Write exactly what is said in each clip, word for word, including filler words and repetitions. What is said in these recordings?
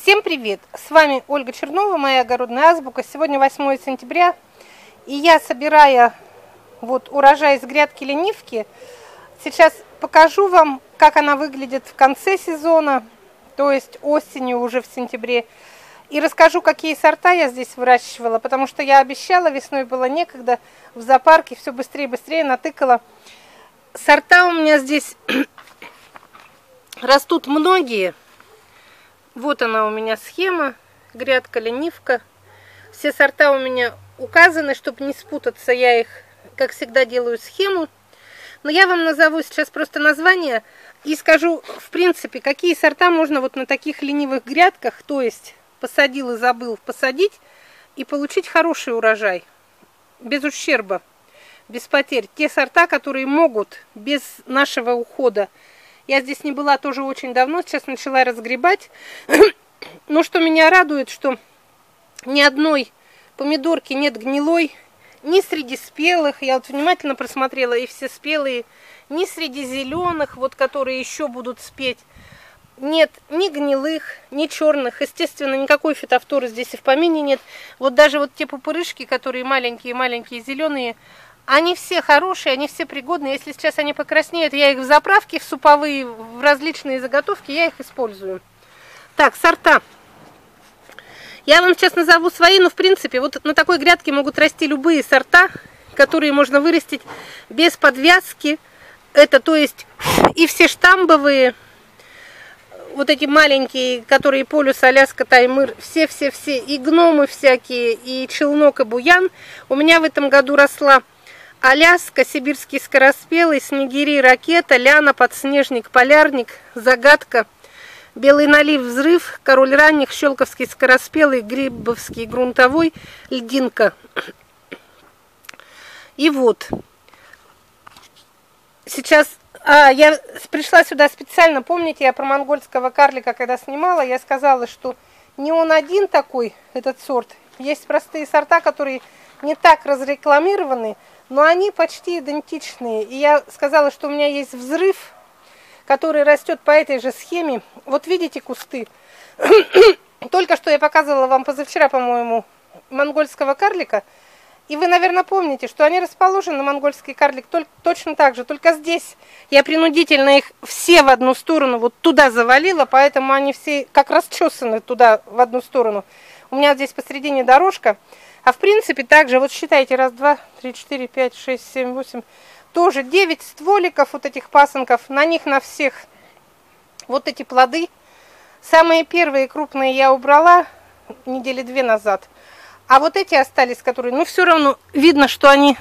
Всем привет! С вами Ольга Чернова, моя огородная азбука. Сегодня восьмое сентября, и я, собирая вот урожай из грядки ленивки, сейчас покажу вам, как она выглядит в конце сезона, то есть осенью, уже в сентябре. И расскажу, какие сорта я здесь выращивала, потому что я обещала, весной было некогда, в зоопарке все быстрее и быстрее натыкала. Сорта у меня здесь растут многие. Вот она у меня схема, грядка ленивка. Все сорта у меня указаны, чтобы не спутаться, я их, как всегда, делаю схему. Но я вам назову сейчас просто название и скажу, в принципе, какие сорта можно вот на таких ленивых грядках, то есть посадил и забыл посадить, и получить хороший урожай, без ущерба, без потерь. Те сорта, которые могут без нашего ухода. Я здесь не была тоже очень давно, сейчас начала разгребать. Но что меня радует, что ни одной помидорки нет гнилой, ни среди спелых, я вот внимательно просмотрела, и все спелые, ни среди зеленых, вот которые еще будут спеть, нет ни гнилых, ни черных. Естественно, никакой фитофторы здесь и в помине нет. Вот даже вот те пупырышки, которые маленькие-маленькие зеленые, они все хорошие, они все пригодные. Если сейчас они покраснеют, я их в заправке, в суповые, в различные заготовки, я их использую. Так, сорта. Я вам сейчас назову свои, но в принципе вот на такой грядке могут расти любые сорта, которые можно вырастить без подвязки. Это то есть и все штамбовые, вот эти маленькие, которые полюс, Аляска, Таймыр, все-все-все, и гномы всякие, и челнок, и буян. У меня в этом году росла Аляска, сибирский скороспелый, снегири, ракета, ляна, подснежник, полярник, загадка, белый налив, взрыв, король ранних, щелковский скороспелый, грибовский грунтовой, льдинка. И вот, сейчас, а, я пришла сюда специально, помните, я про монгольского карлика, когда снимала, я сказала, что не он один такой, этот сорт, есть простые сорта, которые не так разрекламированы, но они почти идентичные. И я сказала, что у меня есть взрыв, который растет по этой же схеме. Вот видите кусты. Только что я показывала вам позавчера, по-моему, монгольского карлика. И вы, наверное, помните, что они расположены, монгольский карлик, только, точно так же. Только здесь я принудительно их все в одну сторону, вот туда завалила, поэтому они все как расчесаны туда в одну сторону. У меня здесь посередине дорожка. А в принципе также, вот считайте, раз, два, три, четыре, пять, шесть, семь, восемь, тоже девять стволиков вот этих пасынков, на них на всех вот эти плоды. Самые первые крупные я убрала недели две назад, а вот эти остались, которые, ну все равно видно, что они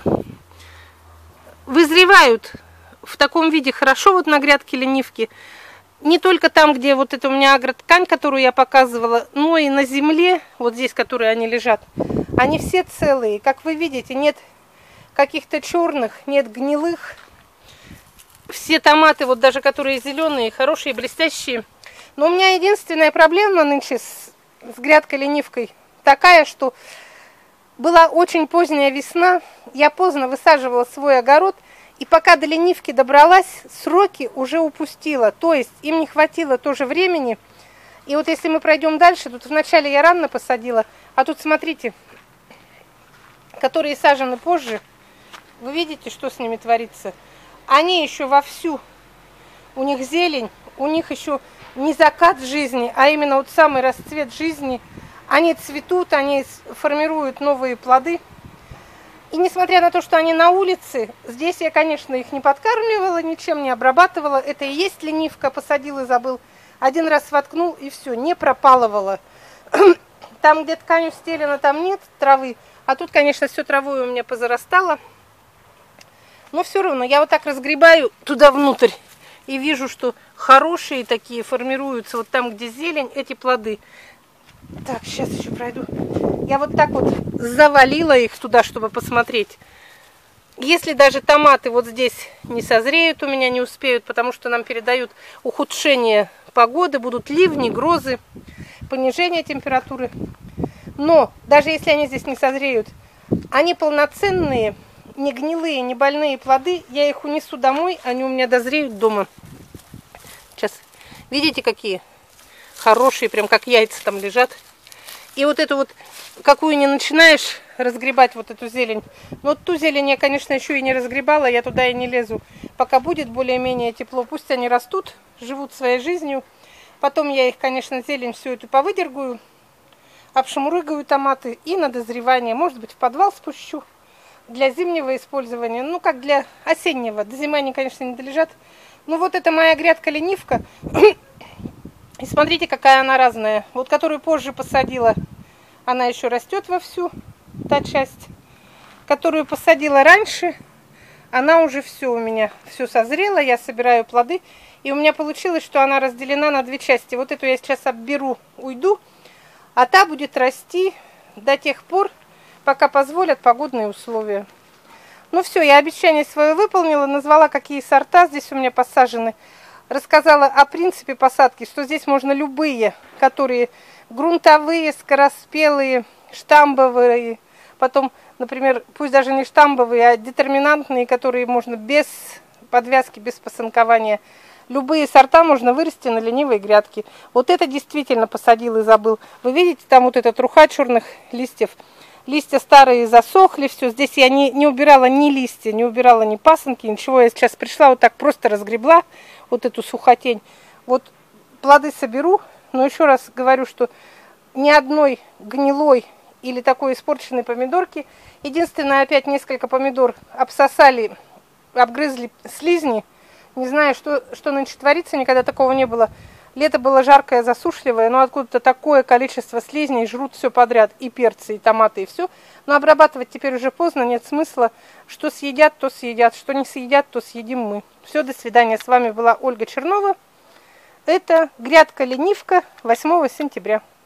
вызревают в таком виде хорошо вот на грядке ленивки. Не только там, где вот это у меня агроткань, которую я показывала, но и на земле, вот здесь, которые они лежат. Они все целые. Как вы видите, нет каких-то черных, нет гнилых. Все томаты, вот даже которые зеленые, хорошие, блестящие. Но у меня единственная проблема нынче с, с грядкой ленивкой такая, что была очень поздняя весна. Я поздно высаживала свой огород. И пока до ленивки добралась, сроки уже упустила. То есть им не хватило тоже времени. И вот если мы пройдем дальше, тут вначале я рано посадила, а тут смотрите, которые сажены позже, вы видите, что с ними творится. Они еще вовсю, у них зелень, у них еще не закат жизни, а именно вот самый расцвет жизни. Они цветут, они формируют новые плоды. И несмотря на то, что они на улице, здесь я, конечно, их не подкармливала, ничем не обрабатывала. Это и есть ленивка, посадил и забыл. Один раз воткнул и все, не пропалывала. Там, где ткань устелена, там нет травы. А тут, конечно, все травой у меня позарастало. Но все равно я вот так разгребаю туда внутрь. И вижу, что хорошие такие формируются. Вот там, где зелень, эти плоды. Так, сейчас еще пройду. Я вот так вот завалила их туда, чтобы посмотреть. Если даже томаты вот здесь не созреют, у меня не успеют, потому что нам передают ухудшение погоды, будут ливни, грозы, понижение температуры. Но даже если они здесь не созреют, они полноценные, не гнилые, не больные плоды. Я их унесу домой, они у меня дозреют дома. Сейчас, видите, какие? хорошие, прям как яйца там лежат. И вот эту вот, какую не начинаешь разгребать, вот эту зелень. Но вот ту зелень я, конечно, еще и не разгребала, я туда и не лезу. Пока будет более-менее тепло, пусть они растут, живут своей жизнью. Потом я их, конечно, зелень всю эту повыдергаю, обшамурыгаю томаты и на дозревание. Может быть, в подвал спущу для зимнего использования, ну, как для осеннего. До зимы они, конечно, не долежат. Ну, вот это моя грядка-ленивка. И смотрите, какая она разная. Вот которую позже посадила, она еще растет вовсю, та часть. Которую посадила раньше, она уже все у меня, все созрела, я собираю плоды. И у меня получилось, что она разделена на две части. Вот эту я сейчас обберу, уйду, а та будет расти до тех пор, пока позволят погодные условия. Ну все, я обещание свое выполнила, назвала, какие сорта здесь у меня посажены. Рассказала о принципе посадки, что здесь можно любые, которые грунтовые, скороспелые, штамбовые, потом, например, пусть даже не штамбовые, а детерминантные, которые можно без подвязки, без посынкования. Любые сорта можно вырасти на ленивой грядке. Вот это действительно посадил и забыл. Вы видите, там вот эта труха черных листьев. Листья старые засохли, все. Здесь я не, не убирала ни листья, не убирала ни пасынки, ничего. Я сейчас пришла, вот так просто разгребла вот эту сухотень. Вот плоды соберу, но еще раз говорю, что ни одной гнилой или такой испорченной помидорки. Единственное, опять несколько помидор обсосали, обгрызли слизни. Не знаю, что, что нынче творится, никогда такого не было. Лето было жаркое, засушливое, но откуда-то такое количество слизней жрут все подряд. И перцы, и томаты, и все. Но обрабатывать теперь уже поздно, нет смысла. Что съедят, то съедят. Что не съедят, то съедим мы. Все, до свидания. С вами была Ольга Чернова. Это грядка-ленивка восьмого сентября.